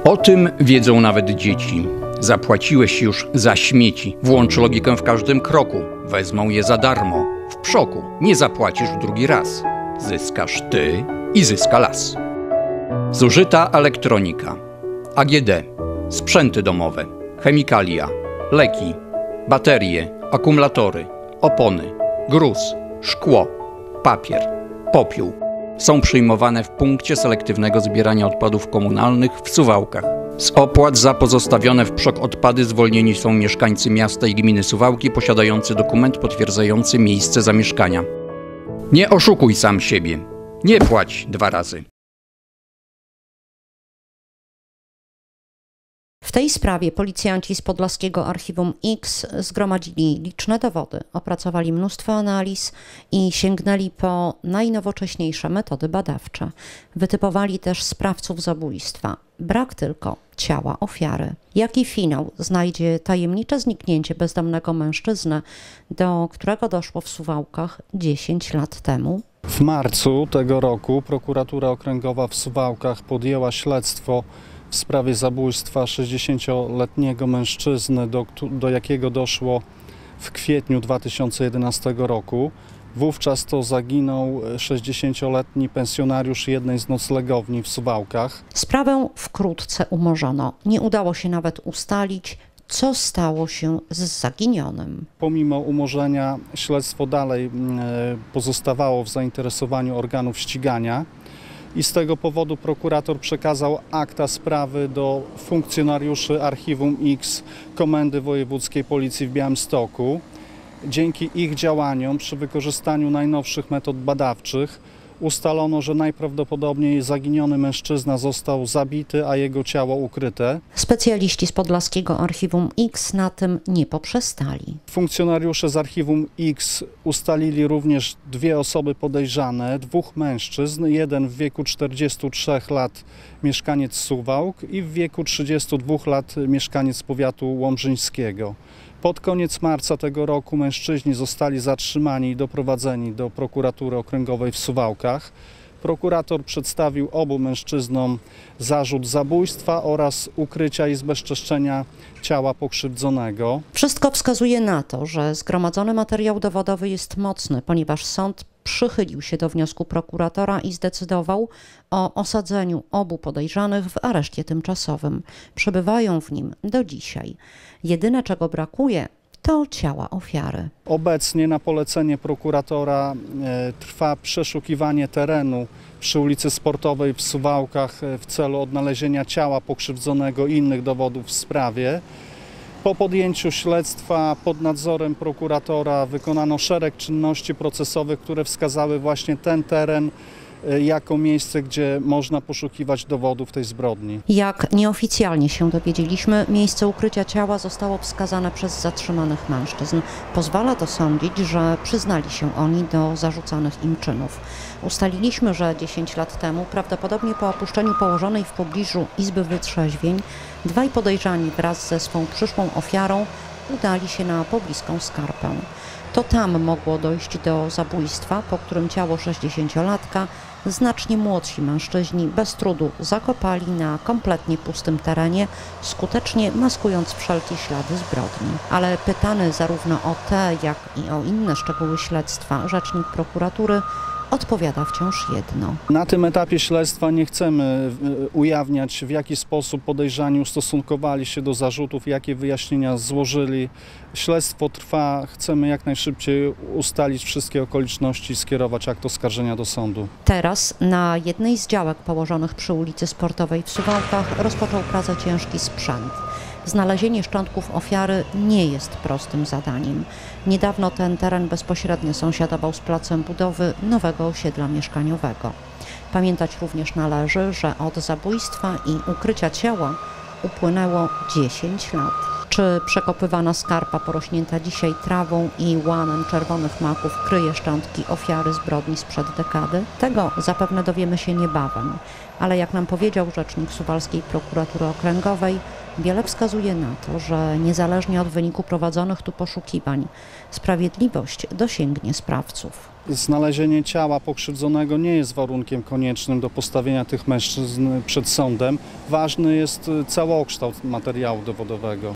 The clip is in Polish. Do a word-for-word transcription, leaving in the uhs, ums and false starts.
O tym wiedzą nawet dzieci. Zapłaciłeś już za śmieci. Włącz logikę w każdym kroku. Wezmą je za darmo. W przoku. Nie zapłacisz drugi raz. Zyskasz ty i zyska las. Zużyta elektronika. A G D. Sprzęty domowe. Chemikalia. Leki. Baterie. Akumulatory. Opony. Gruz. Szkło. Papier. Popiół. Są przyjmowane w punkcie selektywnego zbierania odpadów komunalnych w Suwałkach. Z opłat za pozostawione w przok odpady zwolnieni są mieszkańcy miasta i gminy Suwałki posiadający dokument potwierdzający miejsce zamieszkania. Nie oszukuj sam siebie. Nie płać dwa razy. W tej sprawie policjanci z podlaskiego Archiwum X zgromadzili liczne dowody, opracowali mnóstwo analiz i sięgnęli po najnowocześniejsze metody badawcze. Wytypowali też sprawców zabójstwa. Brak tylko ciała ofiary. Jaki finał znajdzie tajemnicze zniknięcie bezdomnego mężczyzny, do którego doszło w Suwałkach dziesięć lat temu? W marcu tego roku prokuratura okręgowa w Suwałkach podjęła śledztwo w sprawie zabójstwa sześćdziesięcioletniego mężczyzny, do, do jakiego doszło w kwietniu dwa tysiące jedenastego roku. Wówczas to zaginął sześćdziesięcioletni pensjonariusz jednej z noclegowni w Suwałkach. Sprawę wkrótce umorzono. Nie udało się nawet ustalić, co stało się z zaginionym. Pomimo umorzenia śledztwo dalej pozostawało w zainteresowaniu organów ścigania. I z tego powodu prokurator przekazał akta sprawy do funkcjonariuszy Archiwum X Komendy Wojewódzkiej Policji w Białymstoku. Dzięki ich działaniom przy wykorzystaniu najnowszych metod badawczych ustalono, że najprawdopodobniej zaginiony mężczyzna został zabity, a jego ciało ukryte. Specjaliści z podlaskiego Archiwum X na tym nie poprzestali. Funkcjonariusze z Archiwum X ustalili również dwie osoby podejrzane, dwóch mężczyzn, jeden w wieku czterdziestu trzech lat mieszkaniec Suwałk i w wieku trzydziestu dwóch lat mieszkaniec powiatu łomżyńskiego. Pod koniec marca tego roku mężczyźni zostali zatrzymani i doprowadzeni do prokuratury okręgowej w Suwałkach. Prokurator przedstawił obu mężczyznom zarzut zabójstwa oraz ukrycia i zbezczeszczenia ciała pokrzywdzonego. Wszystko wskazuje na to, że zgromadzony materiał dowodowy jest mocny, ponieważ sąd przychylił się do wniosku prokuratora i zdecydował o osadzeniu obu podejrzanych w areszcie tymczasowym. Przebywają w nim do dzisiaj. Jedyne, czego brakuje, to ciała ofiary. Obecnie na polecenie prokuratora e, trwa przeszukiwanie terenu przy ulicy Sportowej w Suwałkach e, w celu odnalezienia ciała pokrzywdzonego i innych dowodów w sprawie. Po podjęciu śledztwa pod nadzorem prokuratora wykonano szereg czynności procesowych, które wskazały właśnie ten teren jako miejsce, gdzie można poszukiwać dowodów tej zbrodni. Jak nieoficjalnie się dowiedzieliśmy, miejsce ukrycia ciała zostało wskazane przez zatrzymanych mężczyzn. Pozwala to sądzić, że przyznali się oni do zarzucanych im czynów. Ustaliliśmy, że dziesięć lat temu, prawdopodobnie po opuszczeniu położonej w pobliżu izby wytrzeźwień, dwaj podejrzani wraz ze swą przyszłą ofiarą udali się na pobliską skarpę. To tam mogło dojść do zabójstwa, po którym ciało sześćdziesięciolatka znacznie młodsi mężczyźni bez trudu zakopali na kompletnie pustym terenie, skutecznie maskując wszelkie ślady zbrodni. Ale pytany zarówno o te, jak i o inne szczegóły śledztwa, rzecznik prokuratury odpowiada wciąż jedno. Na tym etapie śledztwa nie chcemy ujawniać, w jaki sposób podejrzani ustosunkowali się do zarzutów, jakie wyjaśnienia złożyli. Śledztwo trwa, chcemy jak najszybciej ustalić wszystkie okoliczności i skierować akt oskarżenia do sądu. Teraz na jednej z działek położonych przy ulicy Sportowej w Suwałkach rozpoczął pracę ciężki sprzęt. Znalezienie szczątków ofiary nie jest prostym zadaniem. Niedawno ten teren bezpośrednio sąsiadował z placem budowy nowego osiedla mieszkaniowego. Pamiętać również należy, że od zabójstwa i ukrycia ciała upłynęło dziesięć lat. Czy przekopywana skarpa porośnięta dzisiaj trawą i łanem czerwonych maków kryje szczątki ofiary zbrodni sprzed dekady? Tego zapewne dowiemy się niebawem, ale jak nam powiedział rzecznik Suwalskiej Prokuratury Okręgowej, Wiele wskazuje na to, że niezależnie od wyniku prowadzonych tu poszukiwań, sprawiedliwość dosięgnie sprawców. Znalezienie ciała pokrzywdzonego nie jest warunkiem koniecznym do postawienia tych mężczyzn przed sądem. Ważny jest całokształt materiału dowodowego.